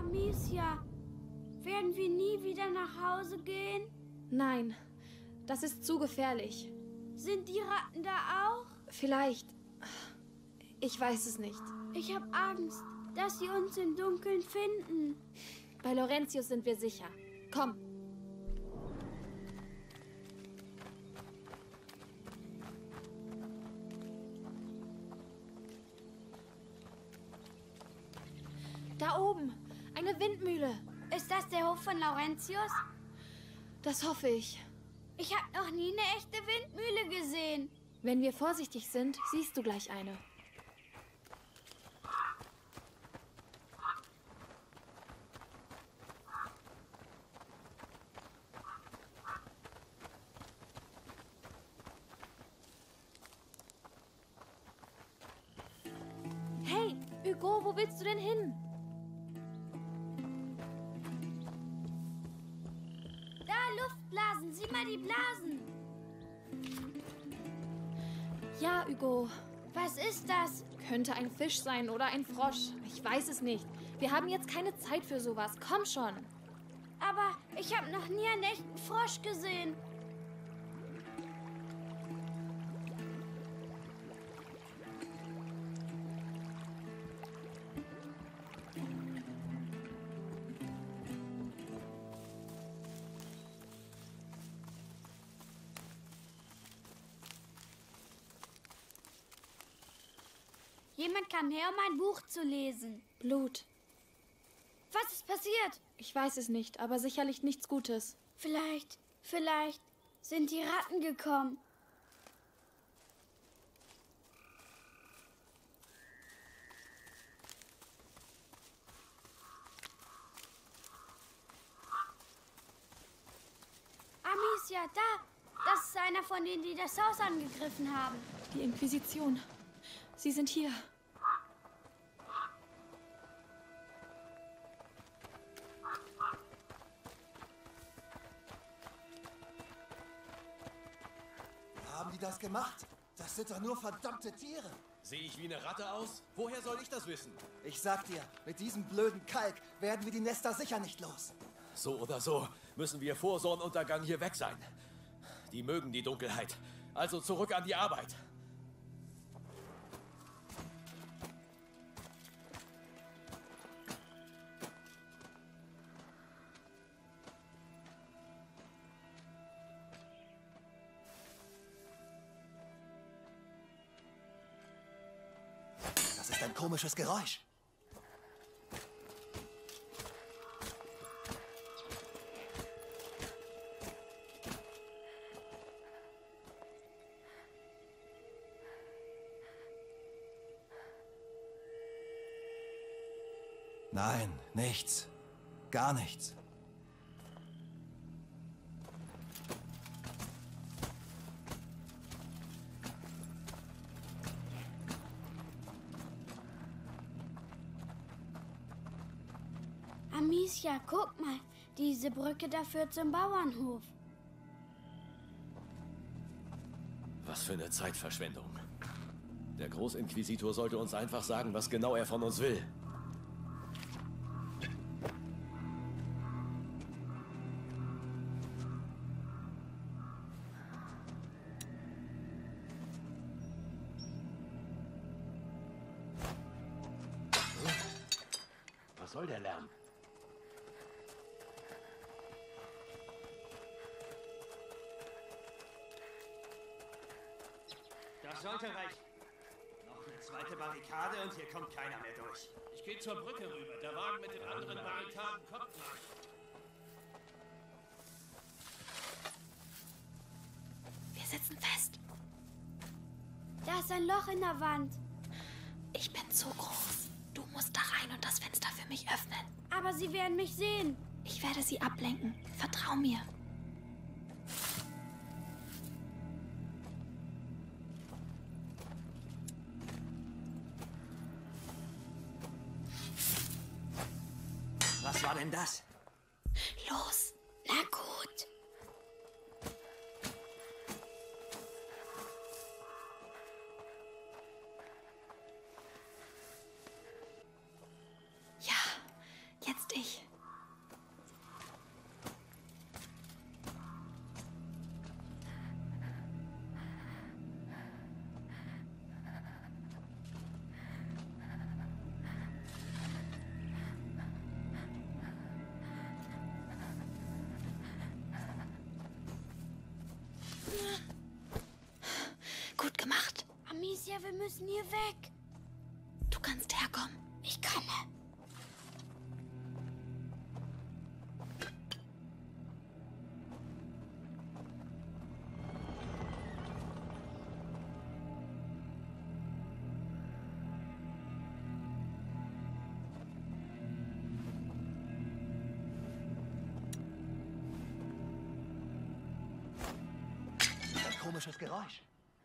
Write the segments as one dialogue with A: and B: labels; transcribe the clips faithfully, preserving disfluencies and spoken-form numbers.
A: Amicia, werden wir nie wieder nach Hause gehen?
B: Nein, das ist zu gefährlich.
A: Sind die Ratten da auch?
B: Vielleicht. Ich weiß es nicht.
A: Ich habe Angst, dass sie uns im Dunkeln finden.
B: Bei Laurentius sind wir sicher. Komm. Da oben, eine Windmühle.
A: Ist das der Hof von Laurentius?
B: Das hoffe ich.
A: Ich habe noch nie eine echte Windmühle gesehen.
B: Wenn wir vorsichtig sind, siehst du gleich eine. Hey, Hugo, wo willst du denn hin?
A: Da, Luftblasen. Sieh mal die Blasen.
B: Ja, Hugo.
A: Was ist das?
B: Könnte ein Fisch sein oder ein Frosch. Ich weiß es nicht. Wir haben jetzt keine Zeit für sowas. Komm schon.
A: Aber ich habe noch nie einen echten Frosch gesehen. Jemand kam her, um ein Buch zu lesen.
B: Blut.
A: Was ist passiert?
B: Ich weiß es nicht, aber sicherlich nichts Gutes.
A: Vielleicht, vielleicht sind die Ratten gekommen. Amicia, da! Das ist einer von denen, die das Haus angegriffen haben.
B: Die Inquisition. Sie sind hier.
C: Haben die das gemacht? Das sind doch nur verdammte Tiere.
D: Sehe ich wie eine Ratte aus? Woher soll ich das wissen?
C: Ich sag dir, mit diesem blöden Kalk werden wir die Nester sicher nicht los.
D: So oder so müssen wir vor Sonnenuntergang hier weg sein. Die mögen die Dunkelheit. Also zurück an die Arbeit.
C: Das ist ein komisches Geräusch. Nein, nichts. Gar nichts.
A: Amicia, guck mal. Diese Brücke da führt zum Bauernhof.
D: Was für eine Zeitverschwendung. Der Großinquisitor sollte uns einfach sagen, was genau er von uns will. Was soll der Lärm?
E: Das sollte reichen. Noch eine zweite Barrikade und hier kommt keiner mehr durch.
F: Ich gehe zur Brücke rüber. Der Wagen mit den anderen Barrikaden kommt gleich.
B: Wir sitzen fest.
A: Da ist ein Loch in der Wand.
B: Ich bin zu groß. Du musst da rein und das Fenster für mich öffnen.
A: Aber sie werden mich sehen.
B: Ich werde sie ablenken. Vertrau mir.
E: Was war denn das?
B: Los.
A: Na gut.
B: Ja, jetzt ich.
A: Amicia, wir müssen hier weg.
B: Du kannst herkommen.
A: Ich komme.
C: Ein komisches Geräusch.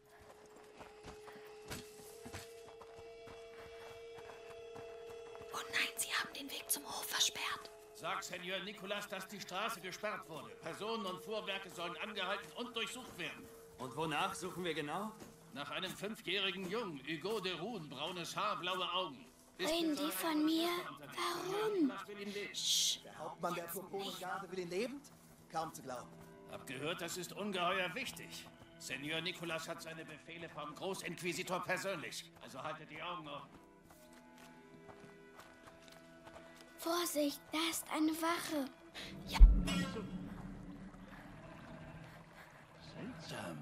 B: Oh nein, sie haben den Weg zum Hof versperrt.
F: Sag Senior Nicolas, dass die Straße gesperrt wurde. Personen und Fuhrwerke sollen angehalten und durchsucht werden.
E: Und wonach suchen wir genau?
F: Nach einem fünfjährigen Jungen, Hugo de Rouen, braunes Haar, blaue Augen. Ist
A: Reden die von mir? Warum?
F: Nicolas will ihn leben.
C: Der Hauptmann der Purpurengarde will ihn lebend? Kaum zu glauben.
F: Hab gehört, das ist ungeheuer wichtig. Senior Nicolas hat seine Befehle vom Großinquisitor persönlich. Also haltet die Augen offen.
A: Vorsicht, da ist eine Wache.
F: Seltsam.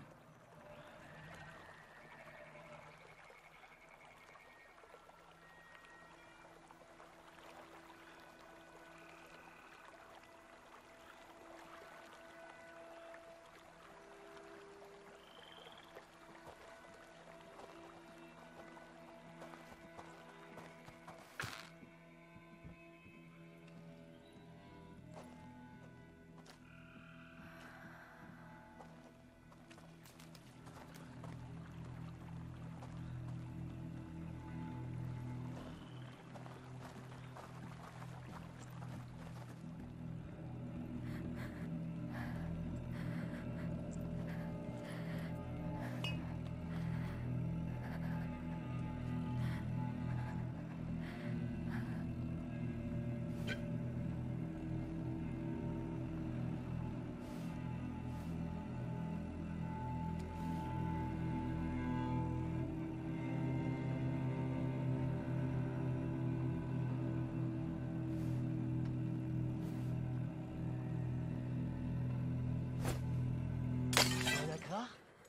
C: Kleiner Krach?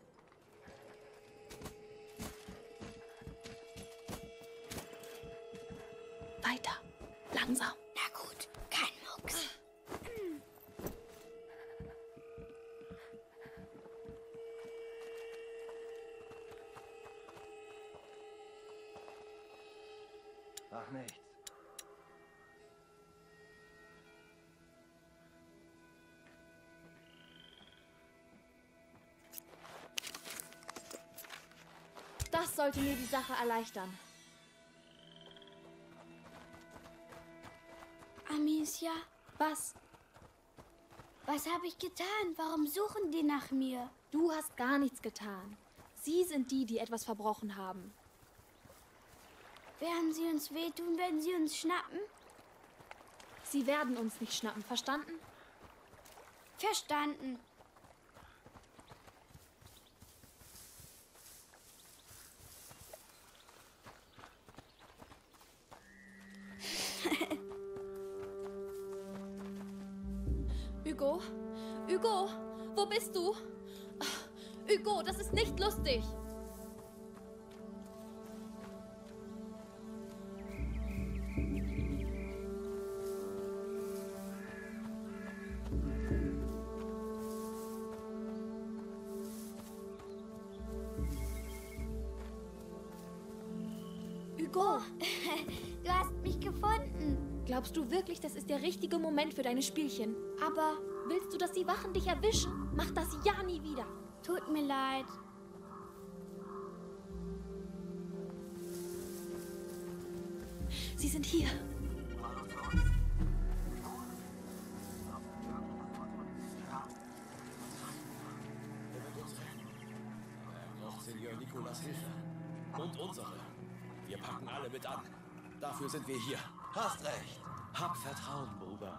B: Weiter. Langsam.
A: Na gut, kein Mucks.
C: Ach, nichts.
B: Das sollte mir die Sache erleichtern.
A: Amicia,
B: Was?
A: was habe ich getan? Warum suchen die nach mir?
B: Du hast gar nichts getan. Sie sind die, die etwas verbrochen haben.
A: Werden sie uns wehtun, wenn sie uns schnappen?
B: Sie werden uns nicht schnappen, verstanden?
A: Verstanden.
B: Hugo? Hugo? Wo bist du? Ach, Hugo, das ist nicht lustig. Hugo,
A: Du hast mich gefunden.
B: glaubst du wirklich, das ist der richtige Moment für deine Spielchen?
A: Aber
B: Willst du, dass die Wachen dich erwischen? Mach das ja nie wieder.
A: tut mir leid.
B: Sie sind hier.
D: Er braucht Senior Nicolas Hilfe. Und unsere. Wir packen alle mit an. Dafür sind wir hier.
C: Hast recht.
D: Hab Vertrauen, Bruder.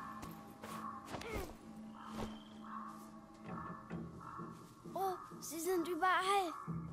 A: Oh, sie sind sind überall.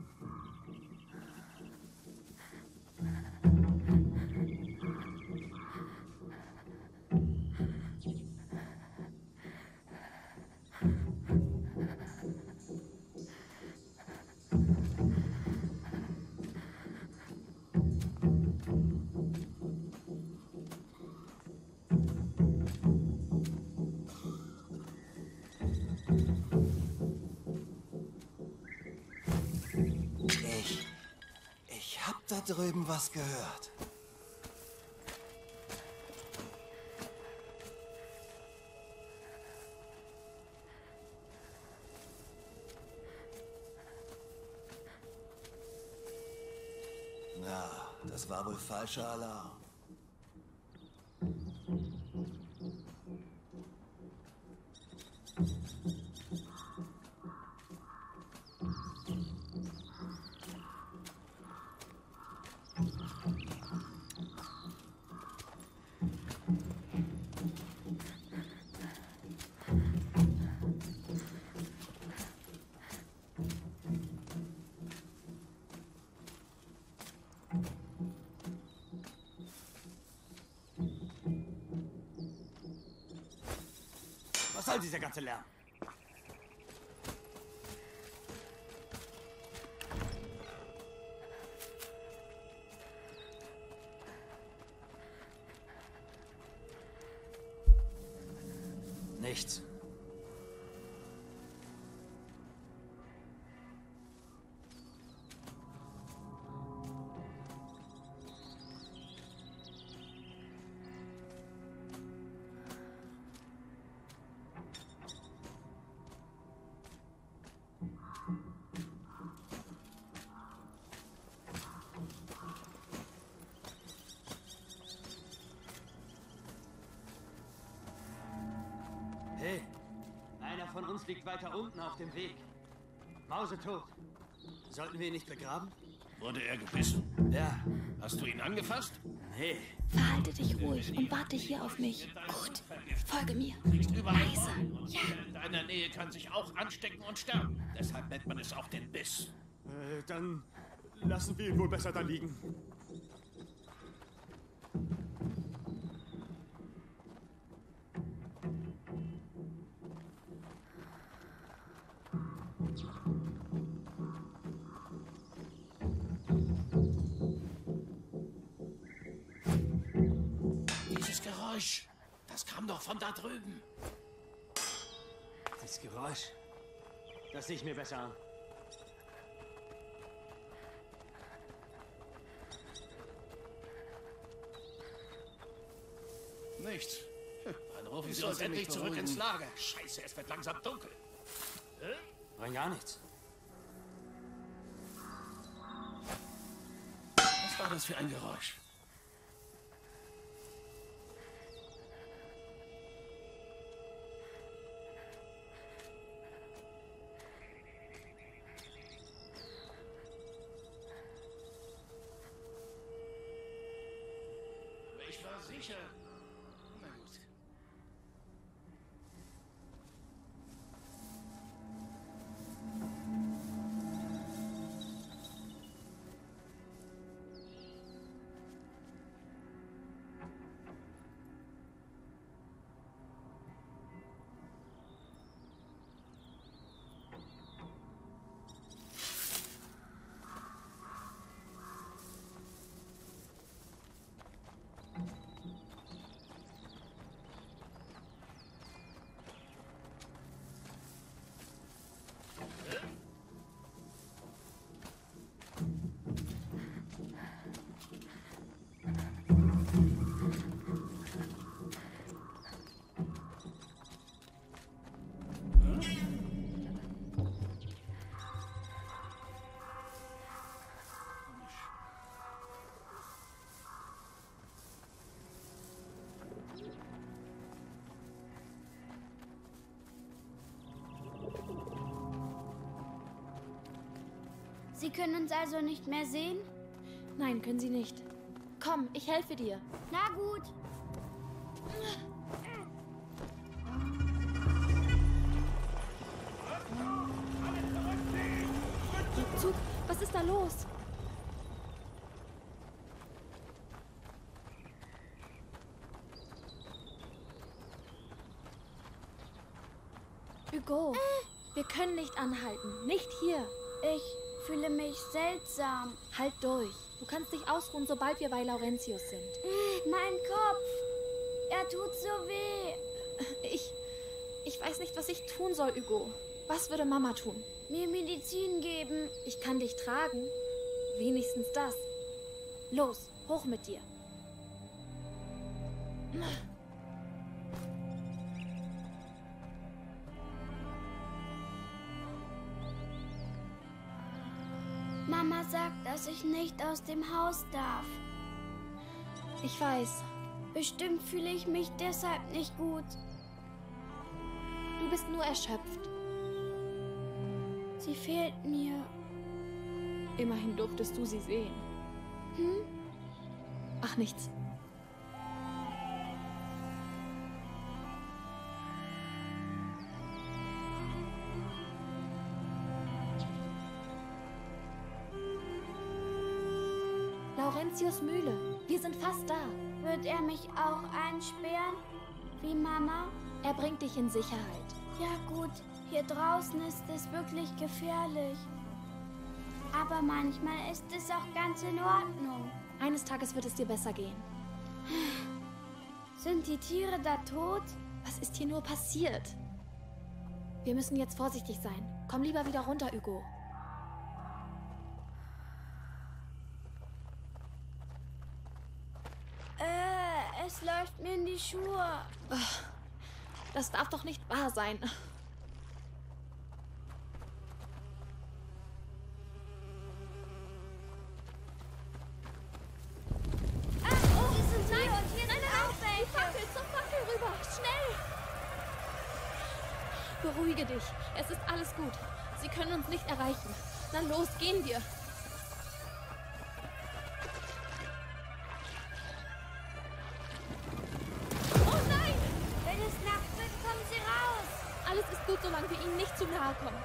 C: Ich... Ich hab da drüben was gehört. Na, das war wohl falscher Alarm.
E: Was soll dieser ganze Lärm? Nichts. Hey, einer von uns liegt weiter unten auf dem Weg. Mausetot. Sollten wir ihn nicht begraben?
F: Wurde er gebissen?
E: Ja.
F: Hast du ihn angefasst?
E: Nee.
B: Verhalte dich ruhig und warte hier auf mich. Gut, folge mir.
F: Liegt überall
B: Leise.
F: und jeder in deiner Nähe kann sich auch anstecken und sterben. Deshalb nennt man es auch den Biss.
E: Äh, dann lassen wir ihn wohl besser da liegen.
F: Dieses Geräusch, das kam doch von da drüben.
E: Das Geräusch, das sehe ich mir besser an.
F: Nichts. Dann rufen
E: Ich
F: Sie uns
E: sollte mich
F: endlich zurück
E: beruhigen.
F: ins Lager. Scheiße, es wird langsam dunkel.
E: Rein gar nichts.
F: Was war das für ein Geräusch? Aber ich war sicher. Na gut.
A: Sie können uns also nicht mehr sehen?
B: Nein, können Sie nicht. Komm, ich helfe dir.
A: Na gut.
B: los. Hugo, wir können nicht anhalten. Nicht hier.
A: Ich fühle mich seltsam.
B: Halt durch. Du kannst dich ausruhen, sobald wir bei Laurentius sind.
A: Mein Kopf. Er tut so weh.
B: Ich... Ich weiß nicht, was ich tun soll, Hugo. Was würde Mama tun?
A: Mir Medizin geben.
B: Ich kann dich tragen. Wenigstens das. Los, hoch mit dir.
A: Mama sagt, dass ich nicht aus dem Haus darf.
B: Ich weiß.
A: Bestimmt fühle ich mich deshalb nicht gut.
B: Du bist nur erschöpft.
A: Sie fehlt mir.
B: Immerhin durftest du sie sehen.
A: Hm?
B: Ach, nichts. Laurentius Mühle. Wir sind fast da.
A: Wird er mich auch einsperren? Wie Mama?
B: Er bringt dich in Sicherheit.
A: Ja gut, hier draußen ist es wirklich gefährlich. Aber manchmal ist es auch ganz in Ordnung.
B: Eines Tages wird es dir besser gehen.
A: Sind die Tiere da tot?
B: Was ist hier nur passiert? Wir müssen jetzt vorsichtig sein. Komm lieber wieder runter, Hugo.
A: Äh, es läuft mir in die Schuhe.
B: Das darf doch nicht wahr sein.
A: Oh, sie sind hier und hier sind auch
B: Die
A: welche.
B: Fackel, zur Fackel rüber! Schnell! Beruhige dich. Es ist alles gut. Sie können uns nicht erreichen. Na los, gehen wir. Oh nein!
A: Wenn es Nacht wird, kommen sie raus.
B: Alles ist gut, solange wir ihnen nicht zu nahe kommen.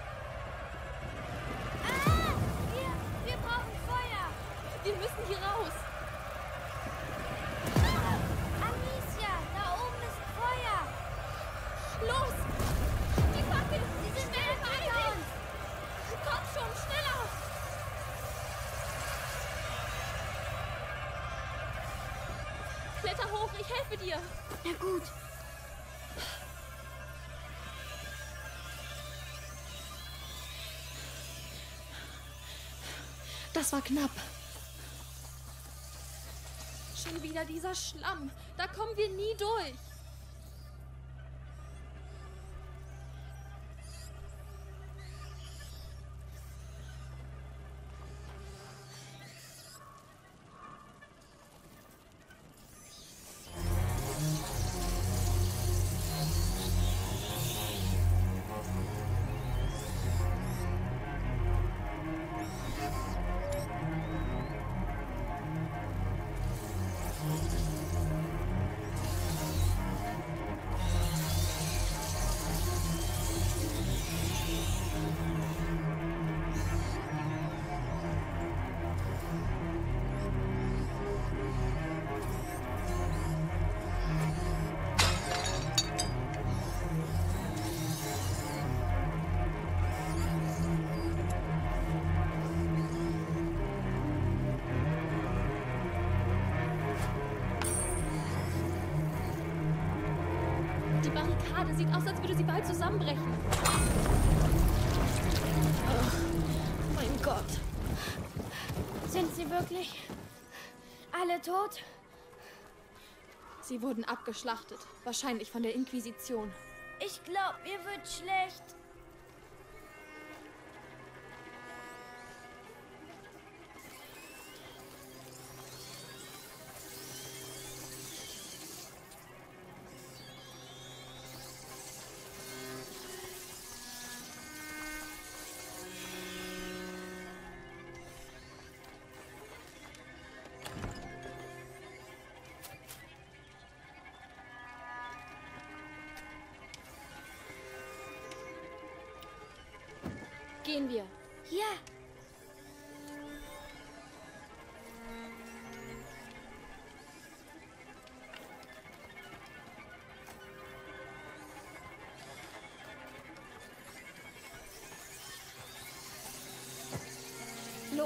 A: Ah, wir, wir brauchen Feuer.
B: Wir müssen hier raus.
A: Ah, Amicia, da oben ist Feuer.
B: Los! Die Fackel!
A: Sie sind direkt hinter uns.
B: Komm schon, schneller! Kletter hoch, ich helfe dir.
A: Na gut.
B: Das war knapp. Schon wieder dieser Schlamm. Da kommen wir nie durch. Die Barrikade sieht aus, als würde sie bald zusammenbrechen. Oh, mein Gott.
A: Sind sie wirklich alle tot?
B: Sie wurden abgeschlachtet. Wahrscheinlich von der Inquisition.
A: Ich glaube, mir wird schlecht.
B: Gehen wir.
A: Ja.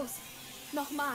B: Los, nochmal.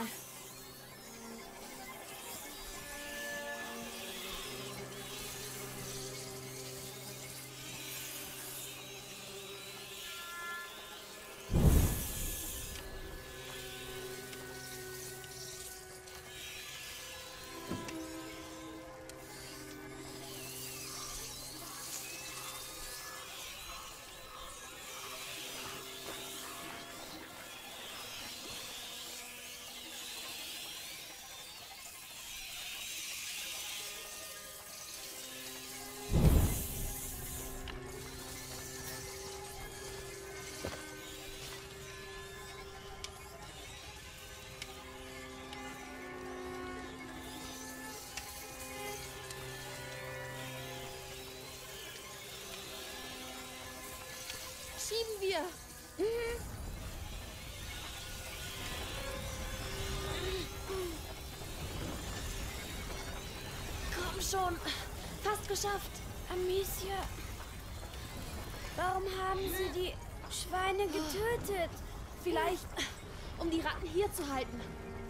B: Schieben wir. Mhm. Komm schon. Fast geschafft.
A: Amicia, warum haben Sie die Schweine getötet?
B: Vielleicht, um die Ratten hier zu halten.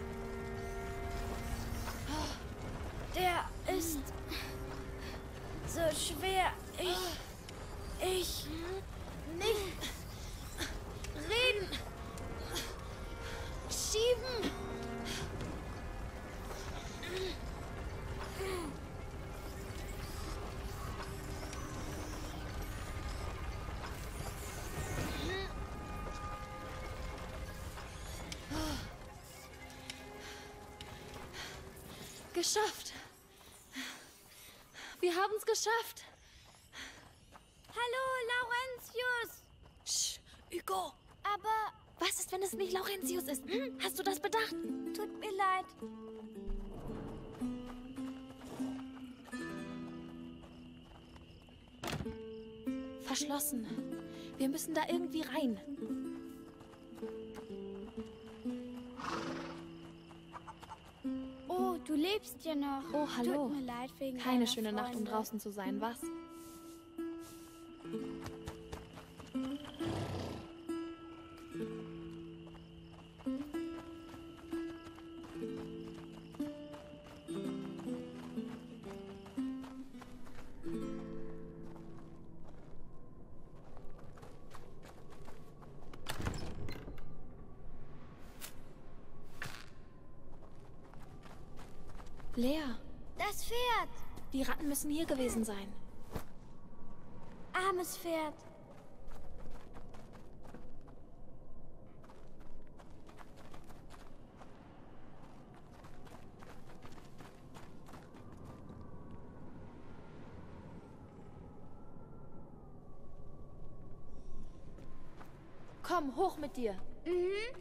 A: Der ist so schwer. Ich... Ich...
B: Nicht reden. Schieben. Geschafft. Wir haben es geschafft.
A: Hallo, Laurentius!
B: Sch, Hugo.
A: Aber
B: Was ist, wenn es nicht Laurentius ist? Hm? Hast du das bedacht?
A: tut mir leid.
B: Verschlossen. Wir müssen da irgendwie rein.
A: Oh, du lebst ja noch.
B: Oh, hallo.
A: Tut mir leid wegen
B: Keine
A: deiner
B: schöne Nacht, um
A: Freunde.
B: draußen zu sein, was? Lea,
A: Das Pferd!
B: die Ratten müssen hier gewesen sein.
A: Armes Pferd.
B: Komm, hoch mit dir.
A: Mhm.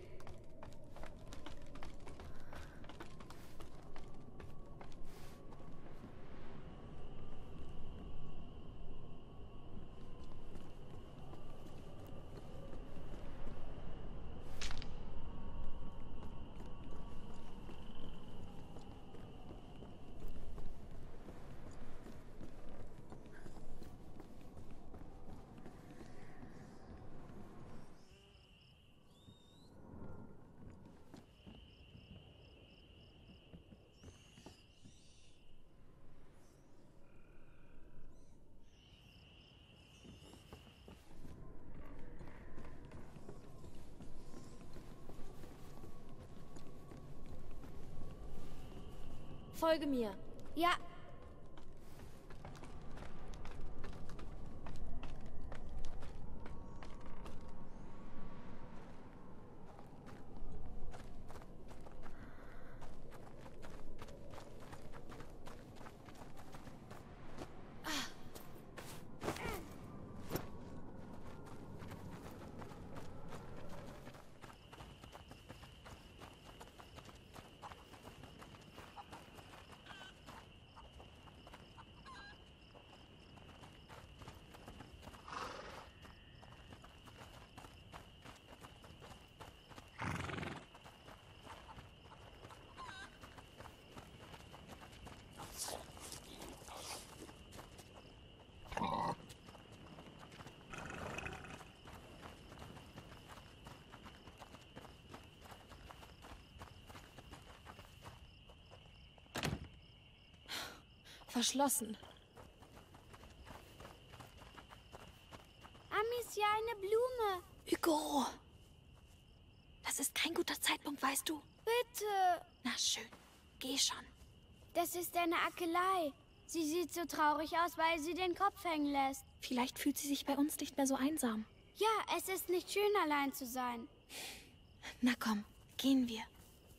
B: Folge mir.
A: Ja.
B: verschlossen.
A: Amicia, eine Blume.
B: Hugo! Das ist kein guter Zeitpunkt, weißt du?
A: Bitte.
B: Na schön, geh schon.
A: Das ist eine Akelei. Sie sieht so traurig aus, weil sie den Kopf hängen lässt.
B: Vielleicht fühlt sie sich bei uns nicht mehr so einsam.
A: Ja, es ist nicht schön, allein zu sein.
B: Na komm, gehen wir.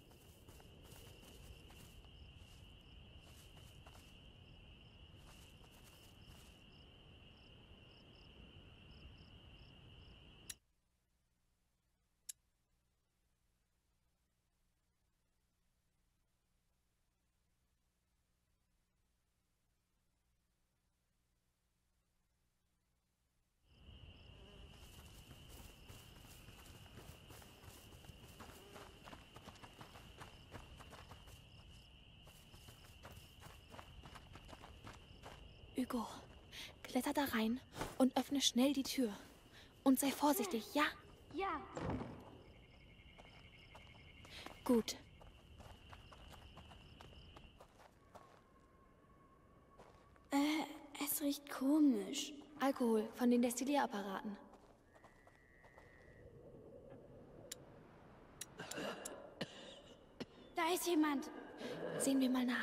B: Hugo, kletter da rein und öffne schnell die Tür. Und sei vorsichtig, ja?
A: Ja.
B: Gut.
A: Äh, es riecht komisch.
B: Alkohol von den Destillierapparaten.
A: Da ist jemand.
B: Sehen wir mal nach.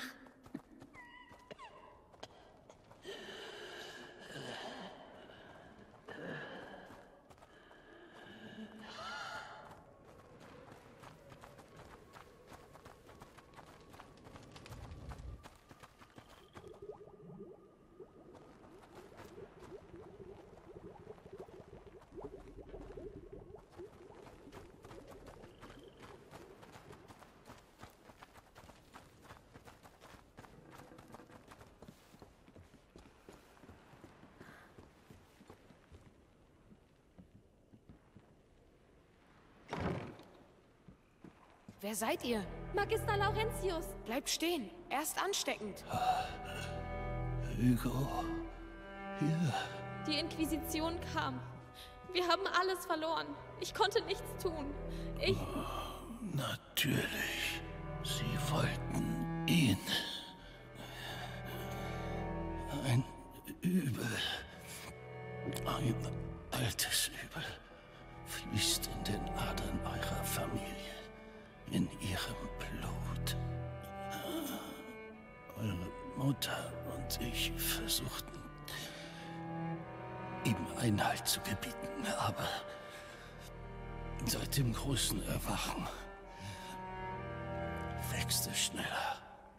G: Wer seid ihr?
B: Magister Laurentius!
G: Bleibt stehen. Er ist ansteckend.
D: Hugo. Hier.
B: Die Inquisition kam. Wir haben alles verloren. Ich konnte nichts tun. Ich...
D: Natürlich. Sie wollten ihn. Ein Übel. Ein altes Übel fließt in den Adern eurer Familie. In ihrem Blut. Eure Mutter und ich versuchten, ihm Einhalt zu gebieten, aber seit dem großen Erwachen wächst es schneller.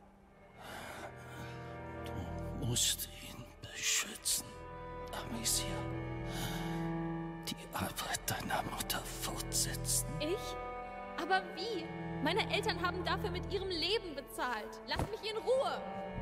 D: Du musst ihn beschützen, Amicia. Die Arbeit deiner Mutter fortsetzen.
B: Ich? Aber wie? Meine Eltern haben dafür mit ihrem Leben bezahlt. Lass mich in Ruhe!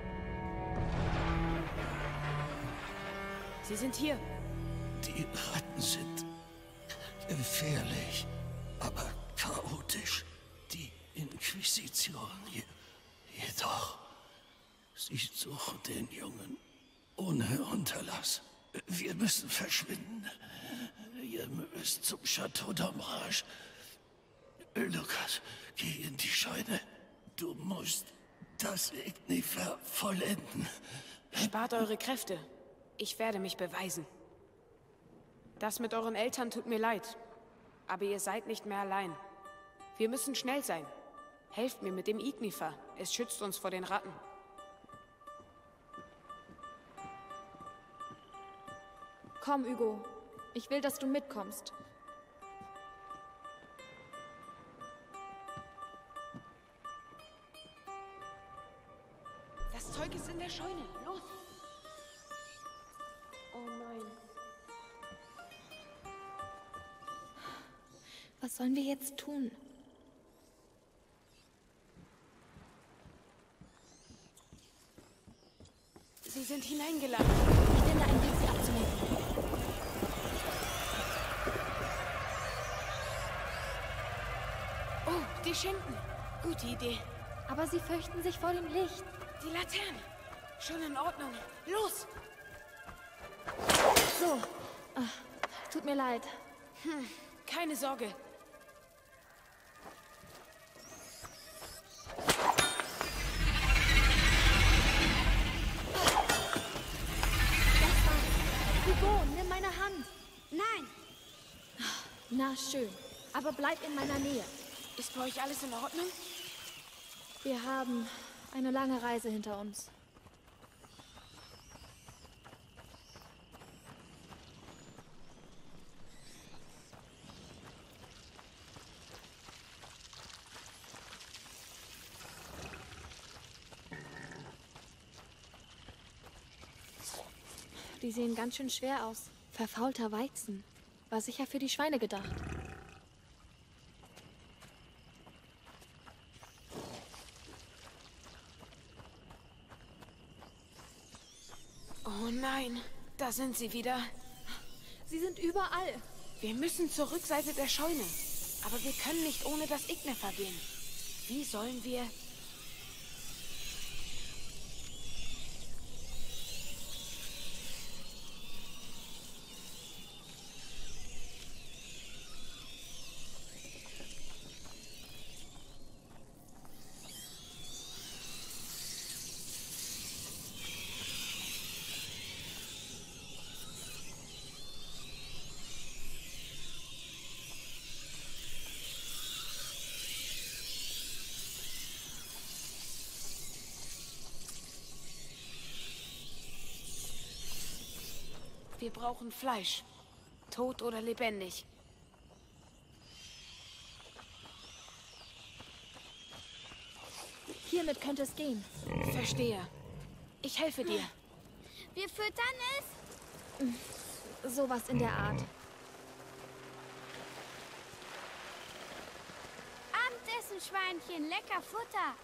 G: Sie sind hier.
D: Die Ratten sind gefährlich, aber chaotisch. Die Inquisition je, jedoch. Sie suchen den Jungen ohne Unterlass. Wir müssen verschwinden. Ihr müsst zum Château d'Ombrage. Lukas, geh in die Scheune. Du musst das Ignifer vollenden.
G: Spart eure Kräfte. Ich werde mich beweisen. Das mit euren Eltern tut mir leid. Aber ihr seid nicht mehr allein. Wir müssen schnell sein. Helft mir mit dem Ignifer. Es schützt uns vor den Ratten.
B: Komm, Hugo. Ich will, dass du mitkommst.
G: Das Zeug ist in der Scheune. Los!
B: Oh nein. Was sollen wir jetzt tun?
G: Sie sind hineingeladen.
B: Ich finde einen Weg, sie abzulenken.
G: Oh, die Schinken. Gute Idee.
B: Aber sie fürchten sich vor dem Licht.
G: Die Laterne. Schon in Ordnung. Los!
B: So. Ach, tut mir leid.
G: Hm, keine Sorge.
B: Hugo, nimm meine Hand.
A: Nein,
B: Na schön, aber bleib in meiner Nähe.
G: Ist bei euch alles in Ordnung?
B: Wir haben eine lange Reise hinter uns. Die sehen ganz schön schwer aus. Verfaulter Weizen. War sicher für die Schweine gedacht.
G: Oh nein, da sind sie wieder.
B: Sie sind überall.
G: Wir müssen zur Rückseite der Scheune. Aber wir können nicht ohne das Ignefer gehen. Wie sollen wir... Wir brauchen Fleisch. Tot oder lebendig.
B: Hiermit könnte es gehen.
G: Verstehe. Ich helfe dir.
A: wir füttern es.
B: Sowas in der Art.
A: Abendessen, Schweinchen, lecker Futter.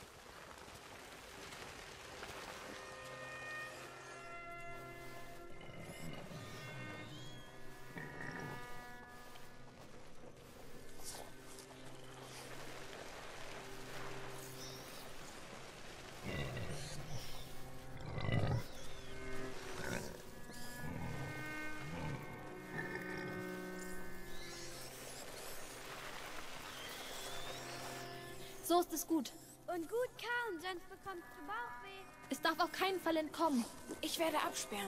B: So ist es gut.
A: Und gut kauen, sonst bekommst du Bauchweh.
B: Es darf auf keinen Fall entkommen.
G: Ich werde absperren.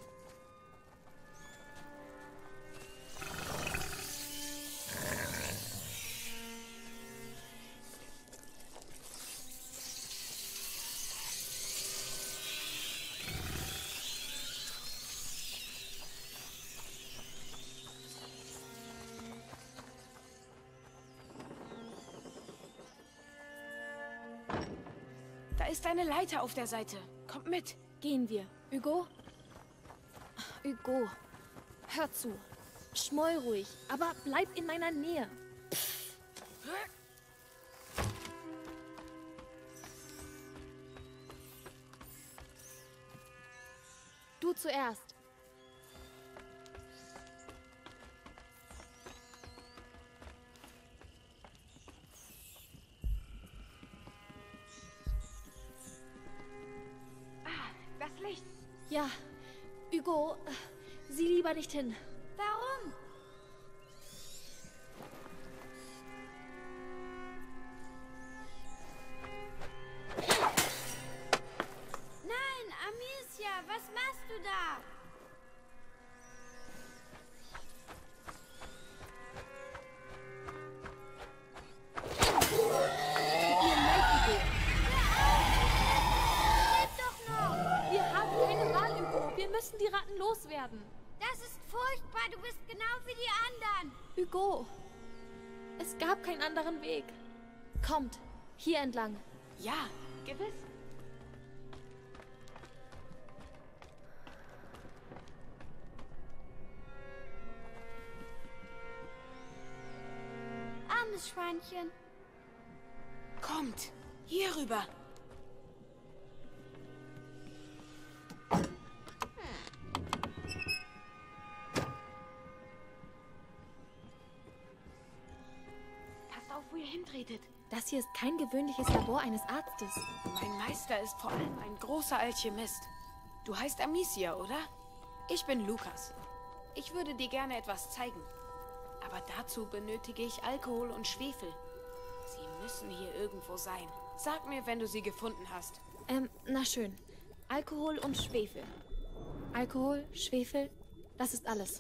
G: Da ist eine Leiter auf der Seite. Kommt mit.
B: Gehen wir. Hugo? Hugo, hör zu. Schmoll ruhig, aber bleib in meiner Nähe. Du zuerst.
G: Das Licht.
B: Ja, Hugo, sieh lieber nicht hin.
A: Warum? Nein, Amicia, was machst du da?
B: Wir haben keine Wahl, Hugo. Wir müssen die Ratten loswerden.
A: Das ist furchtbar, du bist genau wie die anderen.
B: Hugo, es gab keinen anderen Weg. Kommt, hier entlang.
G: Ja, gewiss.
A: Armes Schweinchen.
G: Kommt, hier rüber. Passt auf, wo ihr hintretet.
B: Das hier ist kein gewöhnliches Labor eines Arztes.
G: Mein Meister ist vor allem ein großer Alchemist. Du heißt Amicia, oder? Ich bin Lukas. Ich würde dir gerne etwas zeigen. Aber dazu benötige ich Alkohol und Schwefel. Sie müssen hier irgendwo sein. Sag mir, wenn du sie gefunden hast.
B: Ähm, na schön. Alkohol und Schwefel. Alkohol, Schwefel, Das ist alles.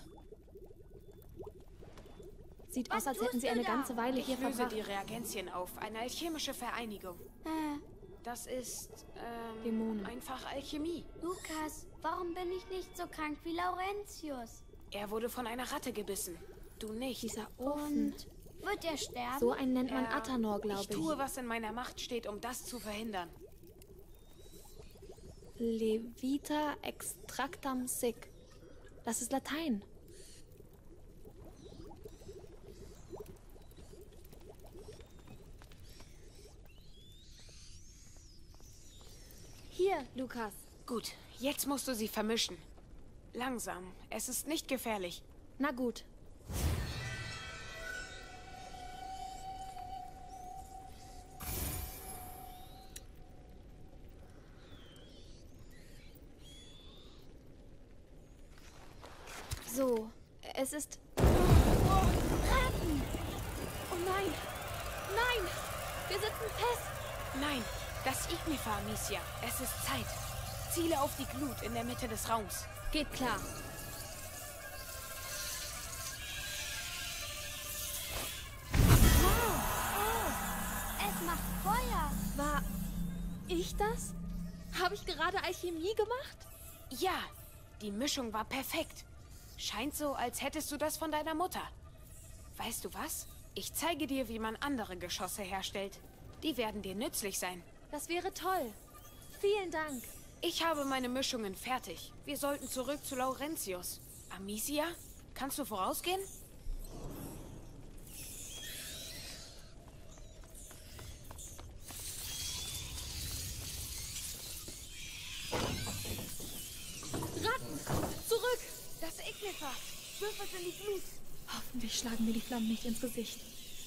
B: Sieht
A: Was
B: aus, als
A: tust
B: hätten sie
A: du
B: eine
A: da?
B: ganze Weile
G: Ich
B: hier
G: löse
B: verbracht.
G: die Reagenzien auf. Eine alchemische Vereinigung.
A: Äh,
G: Das ist, ähm,
B: Dämonen.
G: einfach Alchemie.
A: Lukas, warum bin ich nicht so krank wie Laurentius?
G: Er wurde von einer Ratte gebissen. Du nicht.
B: Dieser Ofen.
A: Und wird er sterben?
B: So einen nennt man
G: Äh,
B: Athanor, glaube
G: Ich
B: ich.
G: tue, was in meiner Macht steht, um das zu verhindern.
B: Levita extractam sic. Das ist Latein. Hier, Lukas.
G: Gut, jetzt musst du sie vermischen. Langsam. Es ist nicht gefährlich.
B: Na gut. So, es ist... Ratten! Oh nein! Nein! Wir sitzen fest!
G: Nein, das Ignifer, Amicia. Es ist Zeit. Ziele auf die Glut in der Mitte des Raums.
B: Geht klar.
A: Es macht Feuer.
B: War ich das? Habe ich gerade Alchemie gemacht?
G: Ja, die Mischung war perfekt. Scheint so, als hättest du das von deiner Mutter. Weißt du was? Ich zeige dir, wie man andere Geschosse herstellt. Die werden dir nützlich sein.
B: Das wäre toll. Vielen Dank.
G: Ich habe meine Mischungen fertig. Wir sollten zurück zu Laurentius. Amicia, kannst du vorausgehen?
B: Ratten! Zurück!
G: Das Ignifer! Wirf es in die Glut!
B: Hoffentlich schlagen mir die Flammen nicht ins Gesicht.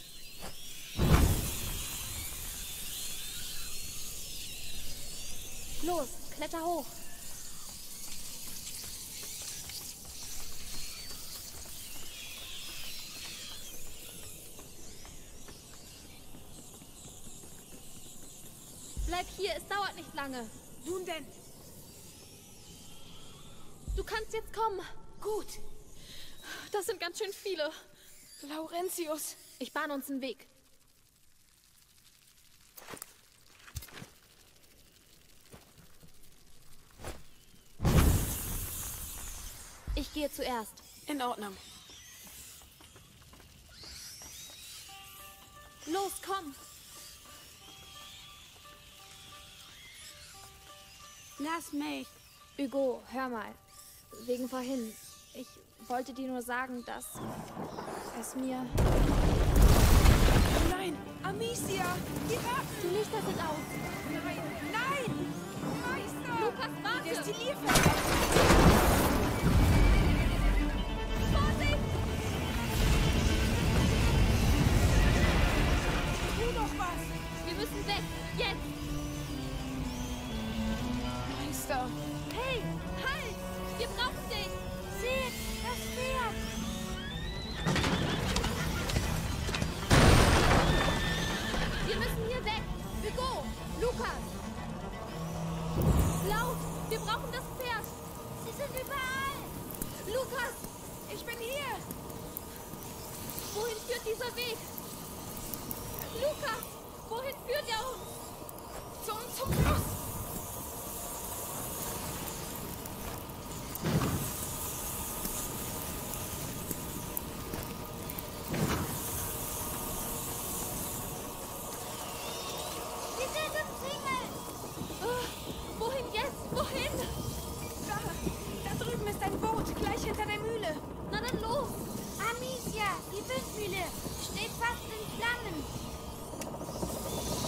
B: Los, kletter hoch. Bleib hier, es dauert nicht lange.
G: Nun denn,
B: Du kannst jetzt kommen.
G: gut.
B: Das sind ganz schön viele.
G: Laurentius.
B: Ich bahne uns einen Weg. Ich gehe zuerst.
G: In Ordnung.
B: Los, komm.
A: Lass mich.
B: Hugo, hör mal. Wegen vorhin. Ich wollte dir nur sagen, dass es mir...
G: Nein, Amicia! Die Waffen!
B: Die Lichter sind aus.
G: Nein! Nein! Meister!
B: Lukas, warte!
G: Destillierfeuer!
B: Vorsicht!
G: Tu doch was!
B: Wir müssen weg. Jetzt!
G: Meister!
B: Hey, halt! Wir brauchen dich!
A: Seht, das Pferd.
B: Wir müssen hier weg! Hugo! Lukas! Laut! Wir brauchen das Pferd!
A: Sie sind überall.
B: Lukas!
G: Ich bin hier!
B: Wohin führt dieser Weg? Lukas! Wohin führt er uns?
G: Zum, zum Fluss!
A: Sie sind umzingelt.
B: Ah, wohin jetzt? Wohin?
G: Da! Da drüben ist ein Boot, gleich hinter der Mühle.
B: Na dann los!
A: Amicia, die Windmühle steht fast in Flammen.